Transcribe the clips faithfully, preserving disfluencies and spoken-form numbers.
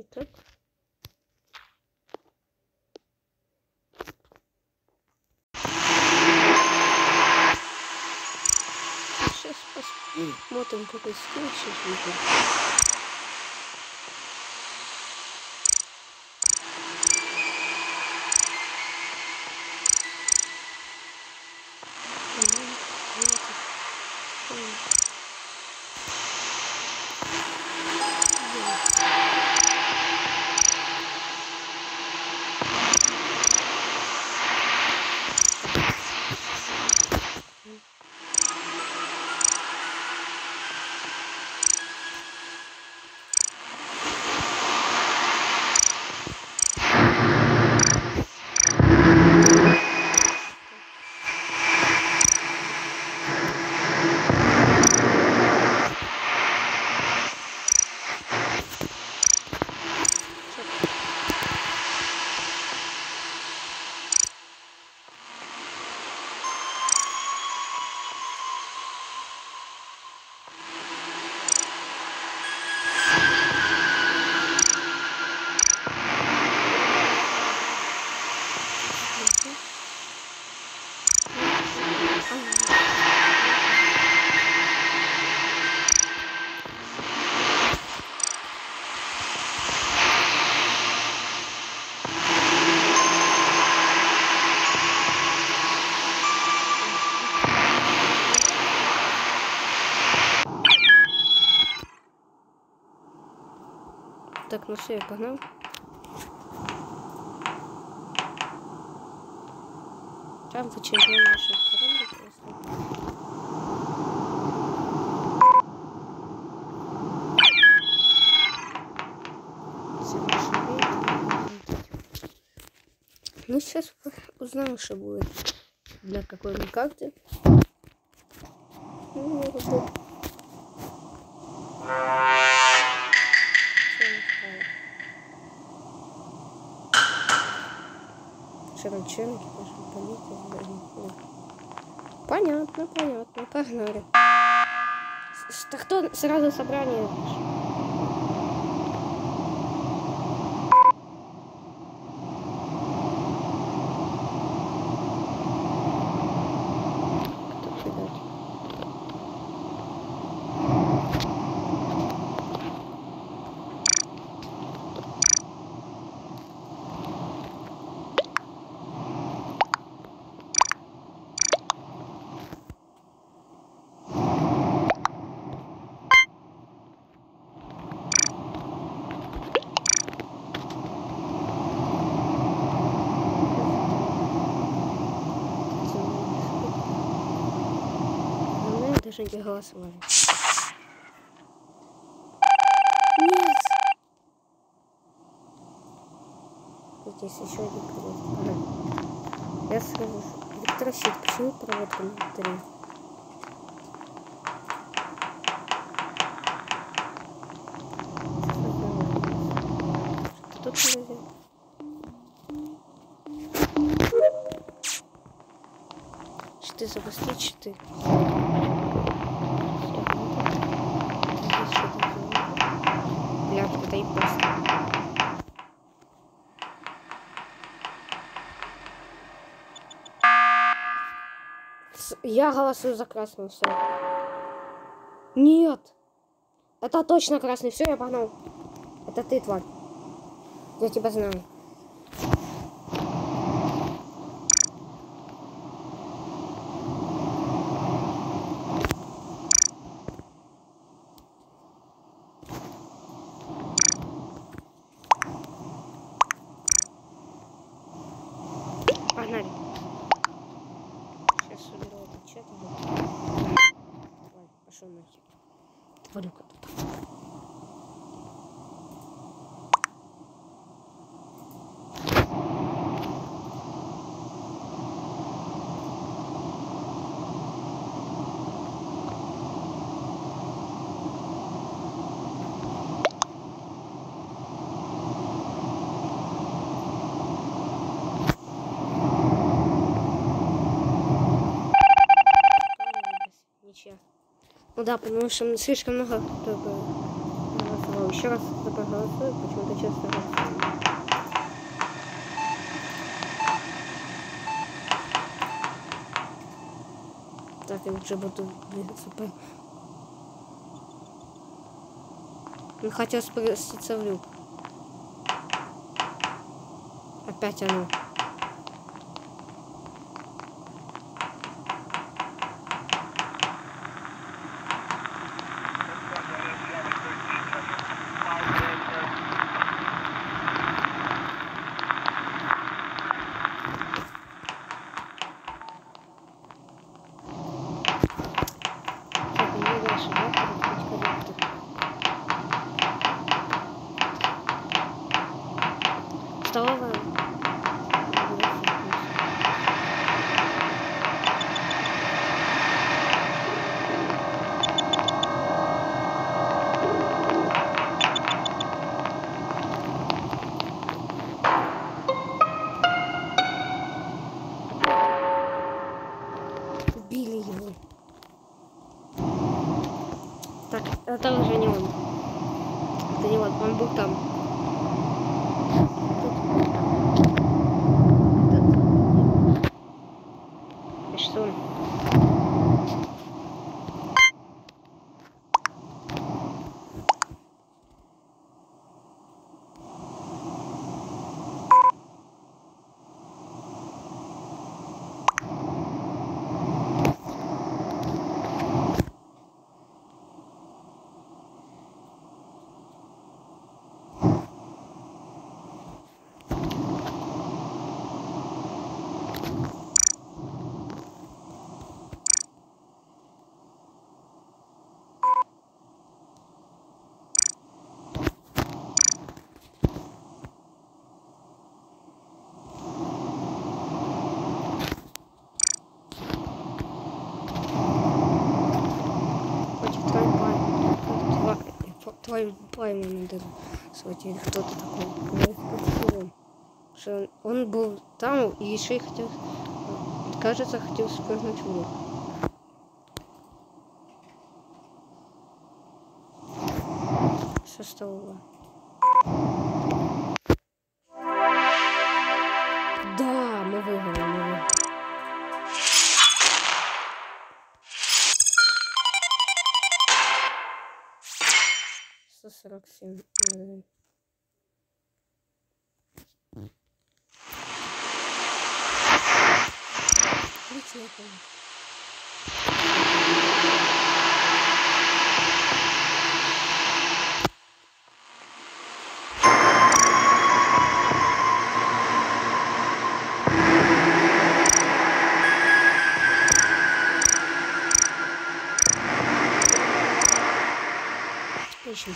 Итак. Сейчас посмотрим, какой скилл сейчас выйдет. Так, ну все, я погнал. Там в очередной нашей корабле просто. Ну, сейчас узнаем, что будет для какой мы карты. Ну, Чернченки, понятно, понятно, погнали. Так кто сразу собрание? Даже не голосовали. Нет! Здесь еще один провод. Ага. Я скажу, электрощит, почему проводка внутри? Что тут нельзя? Щиты запустить, щиты. Это и просто. Я голосую за красную, все. Нет! Это точно красный, все, я погнал. Это ты, тварь. Я тебя знаю. Погнали. Сейчас соберу этот чат. Ладно, пошел нахер. Тварюка тут. Ну да, потому что слишком много кто-то голосовал. еще раз проголосую, почему-то честно голосую. Так, я уже буду двигаться по... Он хотел спуститься в люк. Опять оно. Столовая. Убили его. Так, это уже не он. Это не он, он был там. Что он? Твою пойму надо схватить. Кто-то такой. Что он был там и еще и хотел, кажется, хотел спрыгнуть в лук. Со стола. Да, мы выиграли, мы выиграли. сто сорок семь. Летел. Отлично.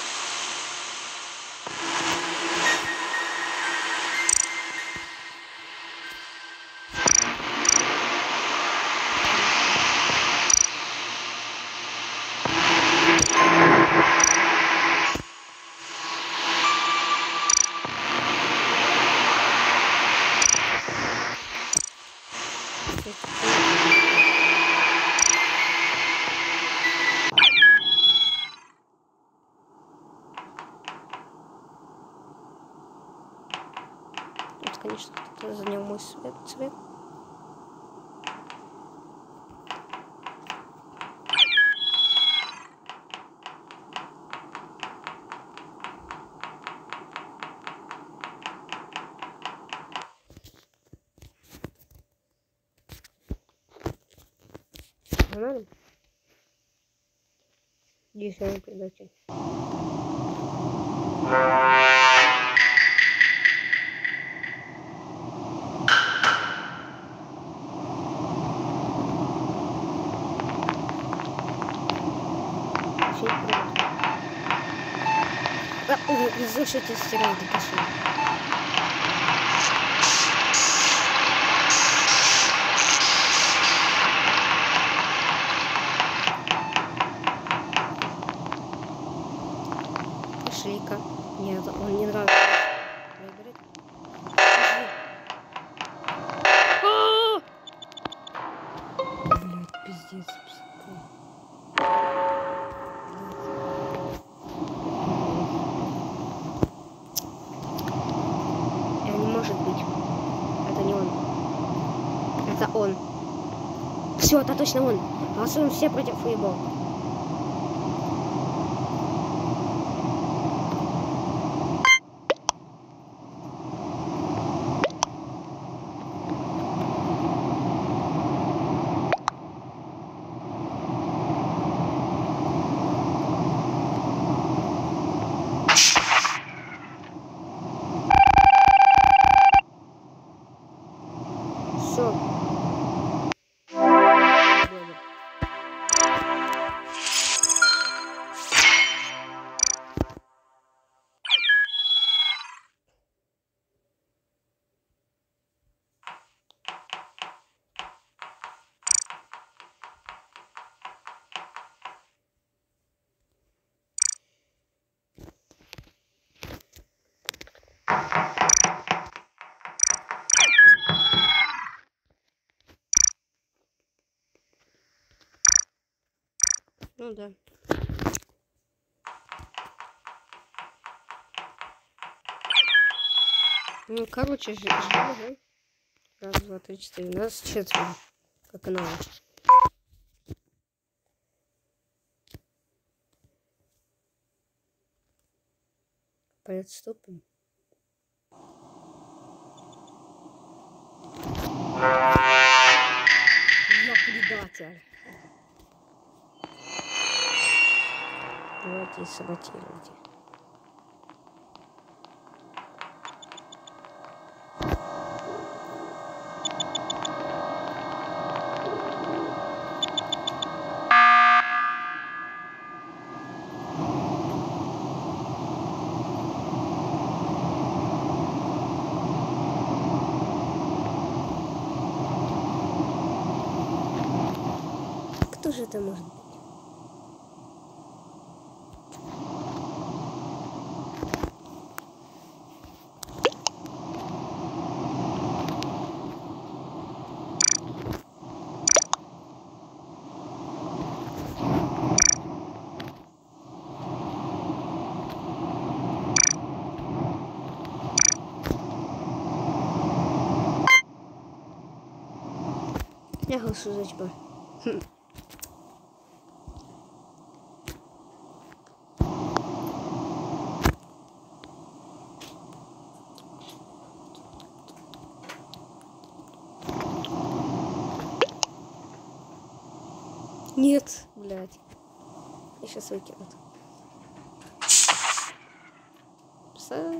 Тут, конечно, кто-то занял мой свет, цвет. Нормально? Если он предатель. Слушайте, стероиды пошли. Пошли-ка. Нет, он не нравится. Блять, пиздец. он. Все, это точно он. Голосуем все против Фейбол. Все. Ну да. Ну, короче, живи, да? Раз, два, три, четыре. Нас четверо. Как и надо. Приступим. Я предатель. Давайте саботируйте. Кто же это может быть? Я голосую за тебя. Хм. Нет, блядь. Я сейчас выкинут. Пса.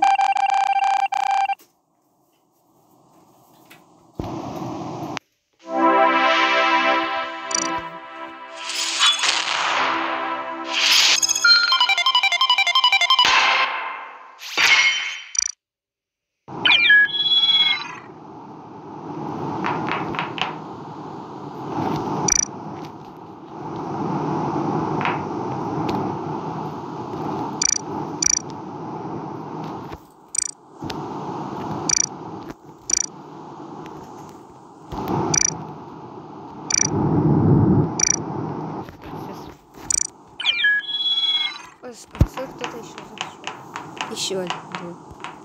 Спасибо, кто-то еще зашел. Еще один.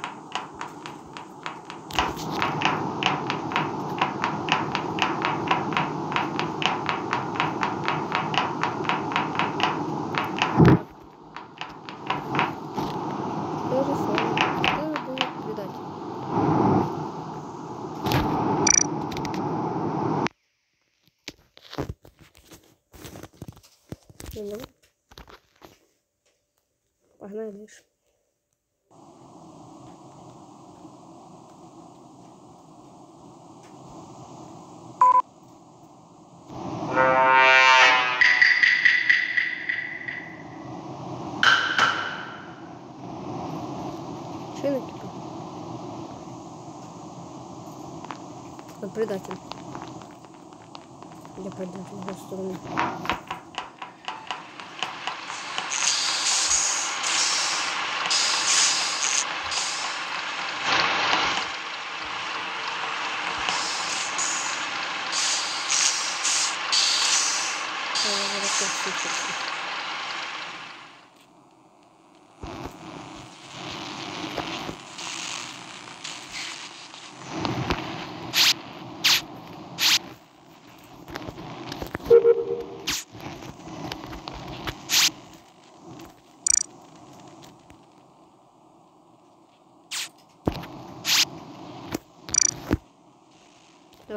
То же самое. Кто будет предатель? Ну, давай. Погнали дальше. Шины типа. Он предатель. Я пойду в другую сторону.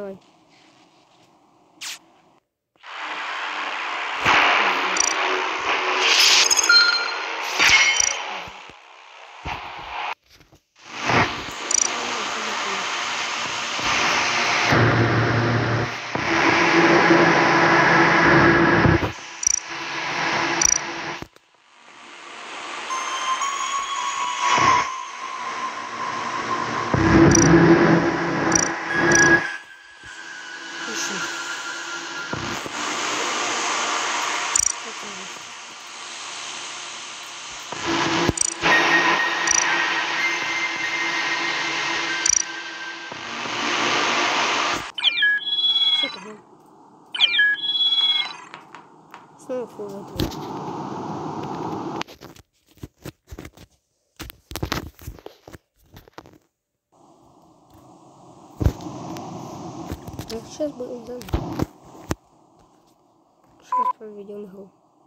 Давай. Снова фул. Ну, сейчас будем заново. Сейчас проведем игру.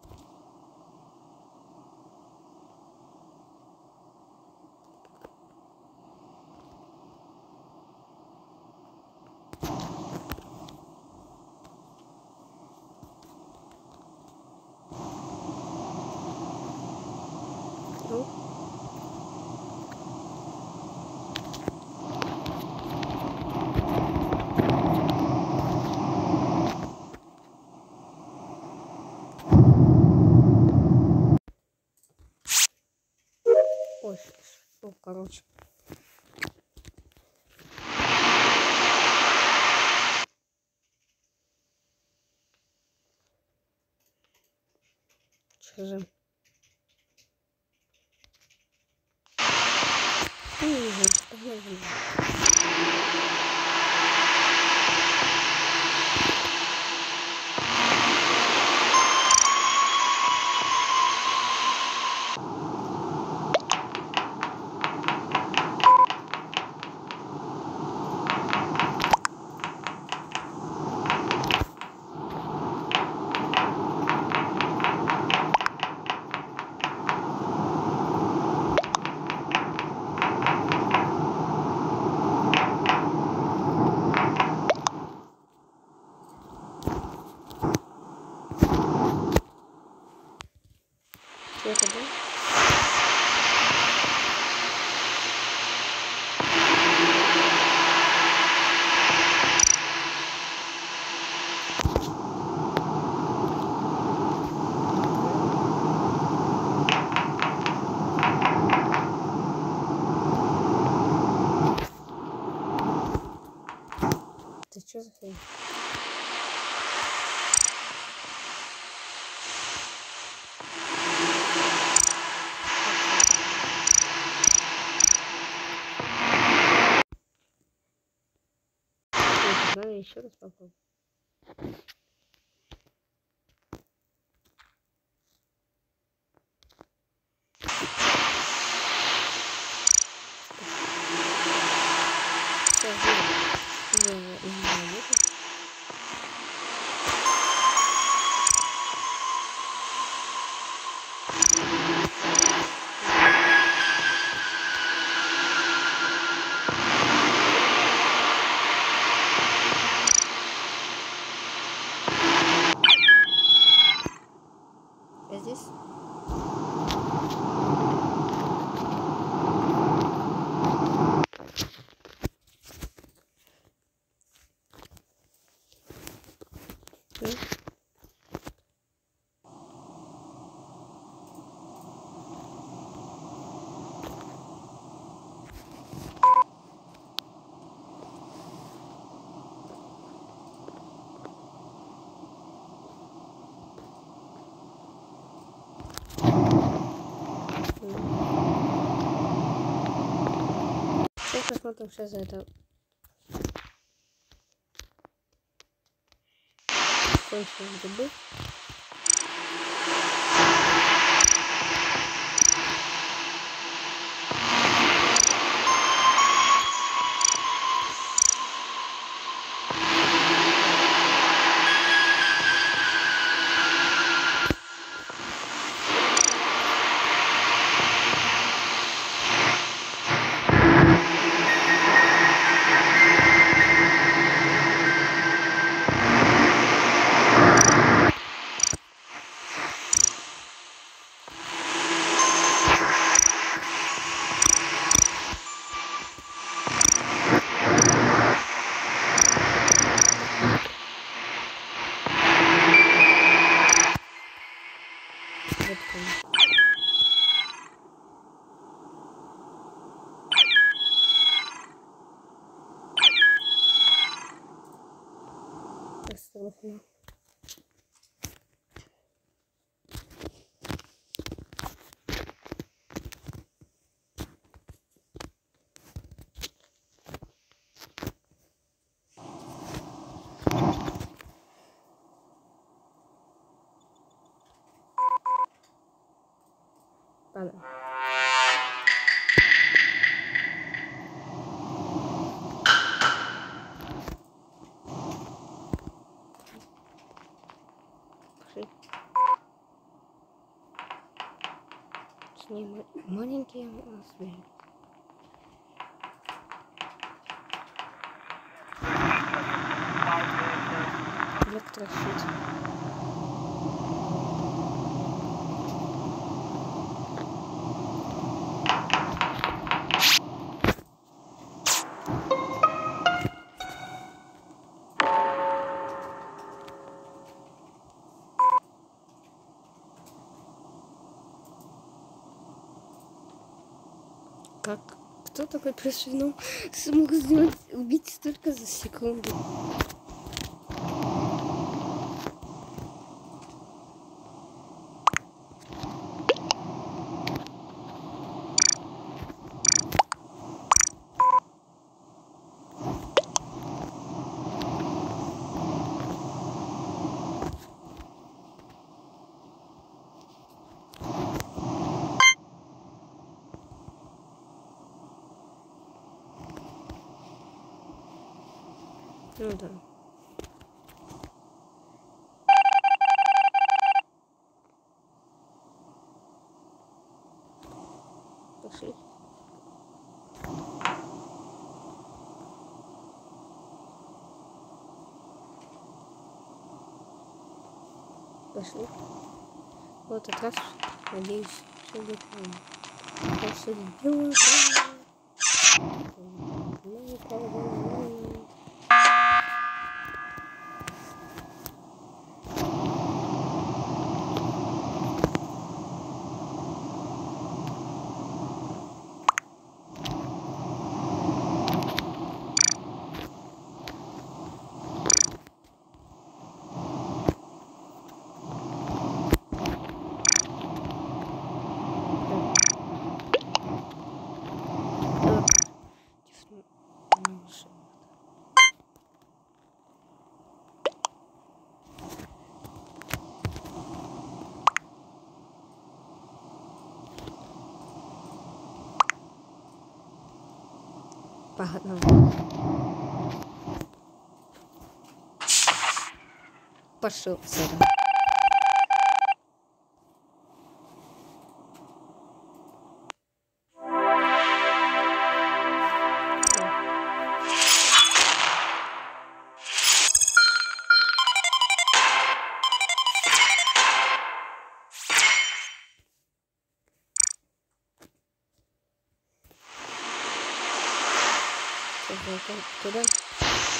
Ну. Ой, ну, короче. Что же? Не знаю, что я знаю. Это был? Ты что за хрень? Надо еще раз попробовать. Я здесь. Сейчас посмотрим, что за это. Кончилось грибы. Запомни. Осторожно. Ладно. Пошли. С ним маленькие звери. Электрофит. Как? Кто такой пришвину смог сделать, убить только за секунду? Ну да. Пошли. Пошли. В этот раз, надеюсь, все будет правильно. Я все сделаю правильно. Погнали. Пошел сюда. Туда.